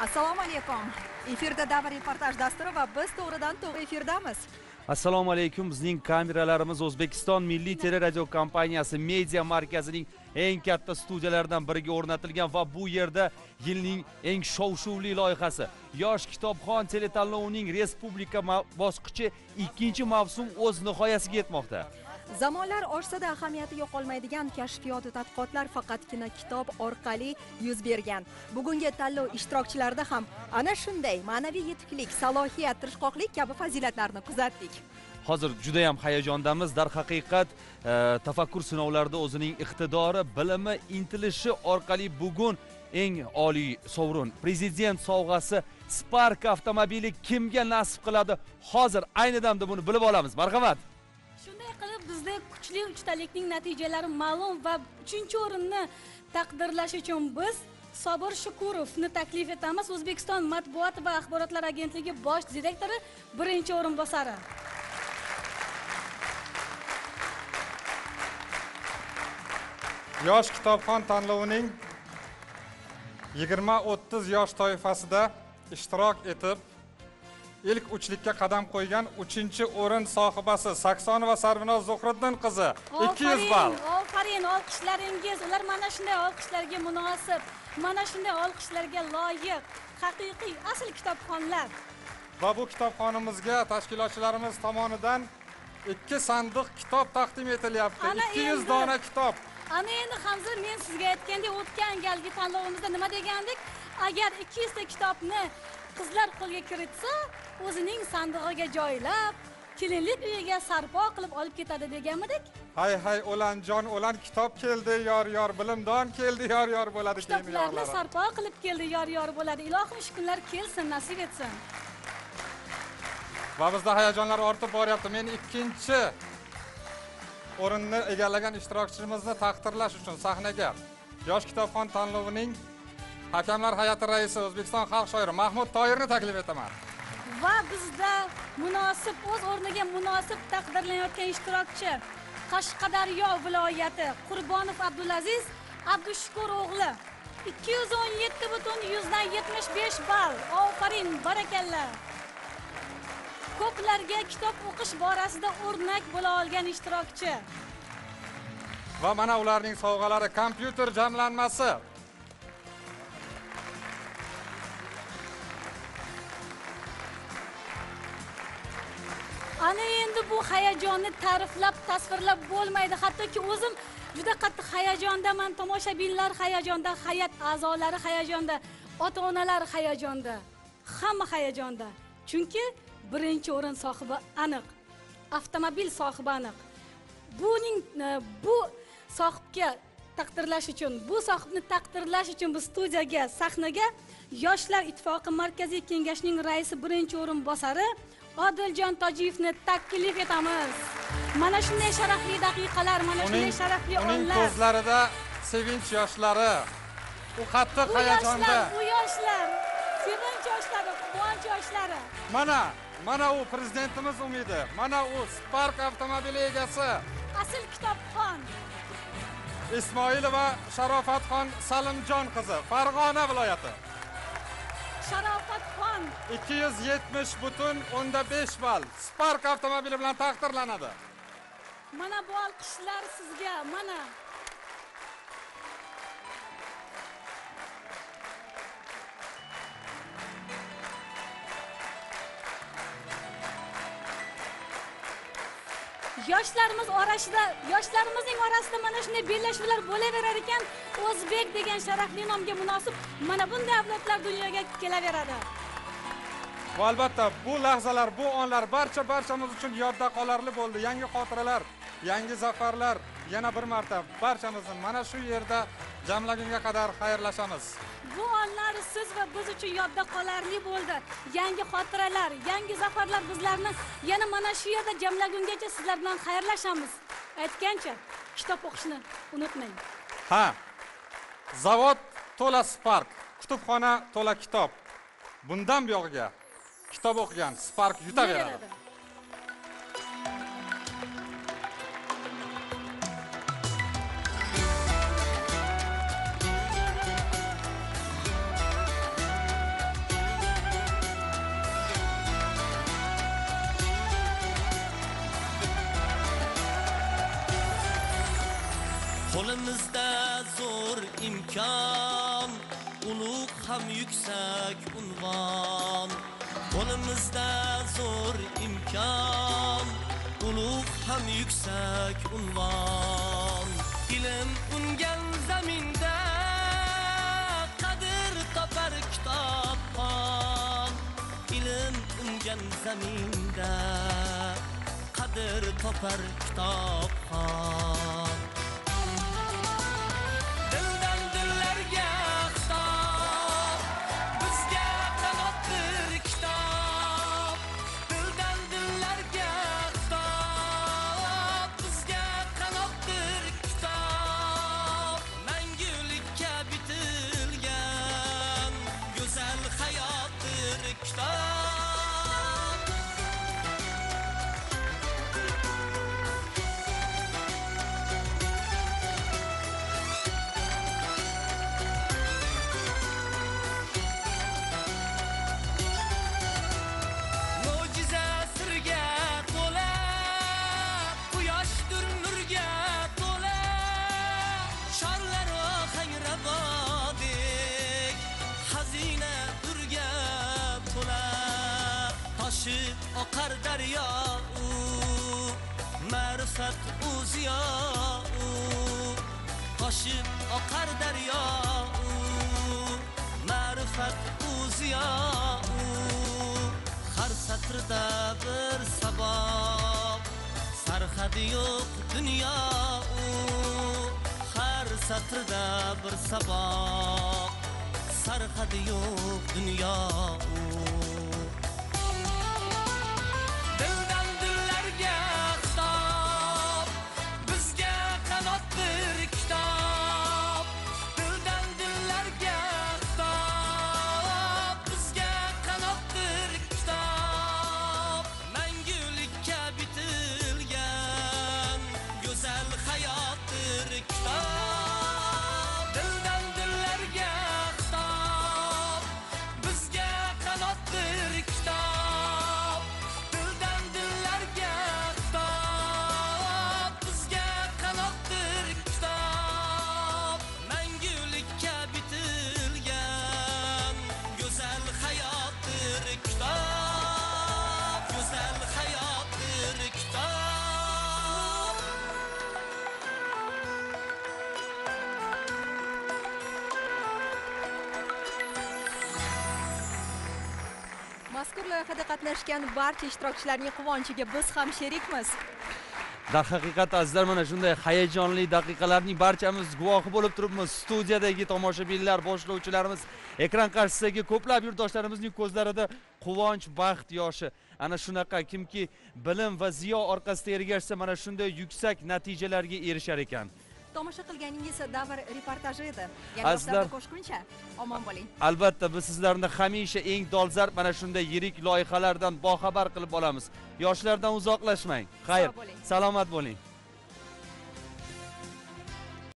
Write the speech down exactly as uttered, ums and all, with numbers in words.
Assalomu alaykum. Efirda davr reportaj dasturi va biz to'g'ridan to'g'ri efirdamiz. Assalomu alaykum. Bizning kameralarimiz O'zbekiston Milliy teleradio kompaniyasi media markazining eng katta studiyalaridan biriga o'rnatilgan va bu yerda yilning eng shov-shuvli loyihasi Yosh kitobxon teletanlovining respublika bosqichi ikkinchi mavsum o'z nihoyasiga yetmoqda. Zamonlar oshsa-da ahamiyati yo'qolmaydigan kashfiyot va tadqiqotlar faqatgina kitob orqali yuz bergan. Bugungi tanlov ishtirokchilarida ham ana shunday ma'naviy yetuklik, salohiyat, tirishqoqlik kabi fazilatlarni kuzatdik. Hozir juda ham hayajondamiz. Dar haqiqat, e, tafakkur sinovlarida o'zining iqtidori, bilimi, intilishi orqali bugun eng oliy sovrin Prezident sovg'asi Spark avtomobili kimga nasib qiladi? Hozir ayni damda buni bilib olamiz. Marhamat. Shunday qilib bizda kuchli uchtalikning natijalari ma'lum va uchinchi o'rinni taqdirlash uchun biz Sobir Shukurovni taklif etamiz. O'zbekiston Matbuot va axborotlar agentligi bosh direktori birinchi o'rinbosari. Yosh kitobxon tanlovining yigirma o'ttiz yosh toifasida ishtirok etib, ilk uchlikka qadam qo'ygan uchinchi o'rin sohibasi Saksonova Sarvinoz Zuhriddin qizi ikki yuz ball. Ofarin, olqishlaringiz, ular mana shunday olqishlarga munosib, mana shunday olqishlarga loyiq, haqiqiy asl kitobxonlar. Va bu kitobxonimizga tashkilotchilarimiz tomonidan ikki sandiq kitob taqdim etilyapti. ikki yuz dona kitob. Ana endi Hamza, men sizga aytgandek, o'tgan galgi tanlovimizda nima degandik? Agar ikki yuz ta kitobni qizlar qo'lga kiritsa, o'zining sandig'iga joylab, kelinlik uyiga sarpo qilib olib ketadi deganmidik? Hay hay, o'lanjon, o'lan kitob keldi, yor yor, bilimdon keldi, yor yor bo'ladi keyin yorlar. Kitoblarni sarpo qilib keldi, yor yor bo'ladi. Ilohim shu kunlar kelsin, nasib etsin. Va bizda hayajonlar ortib boryapti. Men ikkinchi o'rinni egallagan ishtirokchimizni taqdirlash uchun sahnaga Yosh kitobxon tanlovining hakamlar hay'ati raisi, O'zbekiston xalq shoiri Mahmud Toyirni taklif etaman. Va bizda munosib, o'z o'rniga munosib taqdirlanayotgan ishtirokchi Qashqadaryo viloyati Qurbonov Abdulaziz Abdushukur o'g'li ikki yuz o'n yetti butun yuzdan yetmish besh ball. Ofarin, barakalla. Ko'plarga kitob o'qish borasida o'rnak bo'la olgan ishtirokchi. Va mana ularning sovg'alari: kompyuter jamlanmasi, ana endi bu hayajonni ta'riflab, tasvirlab bo'lmaydi. Hattoki o'zim juda qattiq hayajondaman. Tomoshabinlar hayajonda, hay'at a'zolari hayajonda, ota-onalar hayajonda, hamma hayajonda. Chunki birinchi o'rin sohibi aniq, avtomobil sohibi aniq. Buning bu sohibga taqdirlash uchun, bu sohibni taqdirlash uchun biz studiyaga, sahnaga Yoshlar ittifoqi markaziy kengashining raisi birinchi o'rinbosari Odiljon Tojiyevni taklif etamiz. Mana shunday sharafli daqiqalar, mana shunday sharafli onlar. Uning ko'zlarida sevinch yoshlari, u qattiq hayajonda. Bu yoshlar, sevinch yoshlari, quvonch yoshlari. Mana, mana u prezidentimiz umidi, mana u Spark avtomobili egasi, asl kitobxon Ismoilova Sharofatxon Salimjon qizi, Farg'ona viloyati. Sharofatxon ikki yuz yetmish butun o'nda besh ball Spark avtomobili bilan taqdirlanadi. Mana bu olqishlar sizga, mana. Yoshlarimiz orasida, yoshlarimizning orasida mana shunday bellashuvlar bo'laverar ekan, O'zbek degan sharafli nomga munosib mana bunday avlodlar dunyoga kelaveradi. Va albatta bu lahzalar, bu onlar barcha barchamiz uchun yodda qolarli bo'ldi. Yangi xotiralar, yangi zafarlar, yana bir marta barchamizni mana shu yerda jamlagunga qadar xayrlashamiz. Bu onlar siz va biz uchun yodda qolarli bo'ldi. Yangi xotiralar, yangi zafarlar bizlarni yana mana shu yerda jamlagungacha sizlar bilan xayrlashamiz. Aytgancha, kitob o'qishni unutmang. Ha. Zavod to'la Spark, kutubxona to'la kitob. Bundan buyog'iga kitob o'qigan Spark yutaveradi. Qo'limizda zo'r imkon, ulug' ham yuksak unvon. Qo'limizda zo'r imkon, ulug' ham yuksak unvon. Ilm ungan zaminda qadr topar kitobxon. Ilm ungan zaminda qadr topar kitobxon. Dildan dillarga xitob, bizga qanotdir kitob. Dildan dillarga xitob, bizga qanotdir kitob. Mangulikka bitilgan go'zal hayotdir kitob. Mo'jiza sirga to'la, quyoshdir nurga to'la. Sharlar hangrabodek, xazina urga to'la. Toshib oqar daryo, ma'rifat o'ziyo. Toshib oqar daryo, ma'rifat o'ziyo. Har satrda bir saboq, sarhadi yo'q dunyo. Har satrda bir saboq, sarhadi yo'q dunyo. Dildan dillarga xitob, bizga qanotdir kitob. Dildan dillarga xitob, bizga qanotdir kitob. Mangulikka bitilgan go'zal hayotdir kitob. Dildan dillarga xitob, bizga qanotdir kitob. Dildan dillarga xitob, bizga qanotdir kitob. Mangulikka bitilgan go'zal hayotdir kitob. Go'zal hayotdir kitob. Mazkur loyihada qatnashgan barcha ishtirokchilarning quvonchiga biz ham sherikmiz. Darhaqiqat azizlar, mana shunday hayajonli daqiqalarning barchamiz guvohi bo'lib turibmiz. Studiyadagi tomoshabinlar, boshlovchilarimiz, ekran qarshisidagi ko'plab yurtdoshlarimizning ko'zlarida quvonch, baxt yoshi. Ana shunaqa, kimki bilim va ziyo orqasida ergashsa, mana shunday yuksak natijalarga erishar ekan. Tomosha qilganingiz davr reportaji edi. Azizlar- Yangiliklarda qo'shguncha omon bo'ling. Albatta biz sizlarni hamisha eng dolzarb mana shunday yirik loyihalardan boxabar qilib olamiz. Yoshlardan uzoqlashmang. Xayr, Sog' bo'ling. salomat bo'ling.